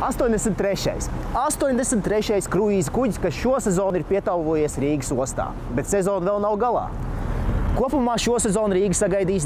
83. 83. kruīza kuģis, kas šo sezonu ir pietāvojies Rīgas ostā, bet sezona vēl nav galā. Kopumā šo sezonu Rīga sagaidīs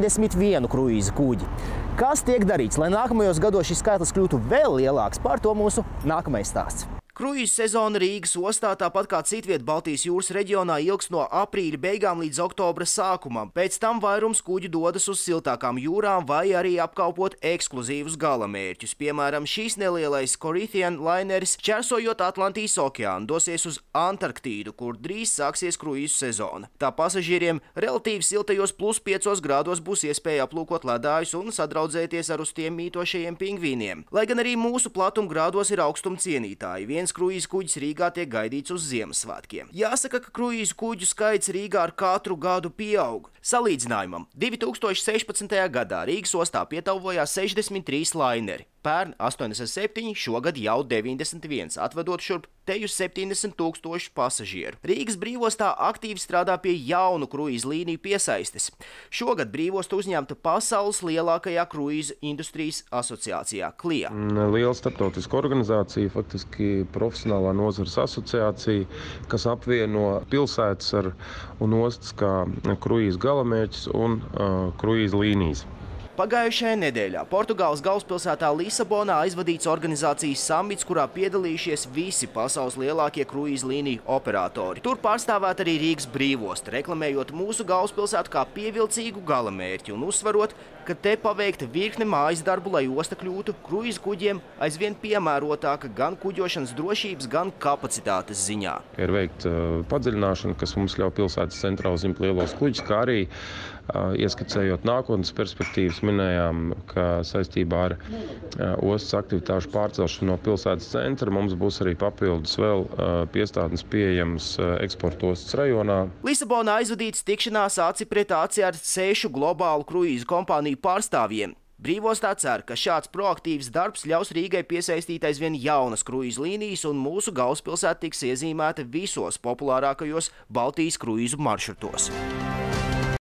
91 kruīza kuģi. Kas tiek darīts, lai nākamajos gados šis skaitlis kļūtu vēl lielāks? Par to mūsu nākamais stāsts. Kruīza sezona Rīgas ostā, tāpat kā citviet Baltijas jūras reģionā, ilgs no aprīļa beigām līdz oktobra sākumam. Pēc tam vairums kuģi dodas uz siltākām jūrām vai arī apkalpot ekskluzīvus galamērķus. Piemēram, šīs nelielais Corinthian lineris, čersojot Atlantijas okeānu, dosies uz Antarktīdu, kur drīz sāksies kruīzu sezona. Tā pasažieriem relatīvi siltajos +5 grādos būs iespēja aplūkot ledājus un sadraudzēties ar uz tiem mītošajiem pingvīniem. Lai gan arī mūsu platumgrādos ir augstuma cienītāji, kruīzu kuģis Rīgā tiek gaidīts uz Ziemassvētkiem. Jāsaka, ka kruīzu kuģu skaits Rīgā ar katru gadu pieaug. Salīdzinājumam, 2016. gadā Rīgas ostā pietāvojās 63 laineri. Pērn 87, šogad jau 91, atvedot šurp teju 70 000 pasažieru. Rīgas brīvostā aktīvi strādā pie jaunu kruīzu līniju piesaistes. Šogad brīvostu uzņemta pasaules lielākajā kruīzu industrijas asociācijā KLIA. Liela starptautiska organizācija, faktiski profesionālā nozares asociācija, kas apvieno pilsētas un ostas kā kruīzu galamērķus un kruīzu līnijas. Pagājušajā nedēļā Portugāles galvaspilsētā Lisabonā aizvadīts organizācijas samits, kurā piedalījušies visi pasaules lielākie kruīzu līniju operatori. Tur pārstāvēt arī Rīgas brīvosta, reklamējot mūsu galvaspilsētu kā pievilcīgu galamērķi un uzsvarot, ka te paveikta virkne mājas darbu, lai osta kļūtu kruīzu kuģiem aizvien piemērotāka gan kuģošanas drošības, gan kapacitātes ziņā. Ir veikta padziļināšana, kas mums ļauj pilsētas centrā uzņemt lielos kuģus, kā arī ieskicējot nākotnes perspektīvas, minējām, ka saistībā ar ostas aktivitāšu pārcelšanu no pilsētas centra mums būs arī papildus vēl piestātnes pieejams eksporta ostas rajonā. Lisabonā aizvadīts tikšanās aci pret aci ar 6 globālu kruīzu kompāniju pārstāvjiem. Brīvostā cer, ka šāds proaktīvs darbs ļaus Rīgai piesaistīt aizvien jaunas kruīzu līnijas un mūsu galvaspilsēta tiks iezīmēta visos populārākajos Baltijas kruīzu maršrutos.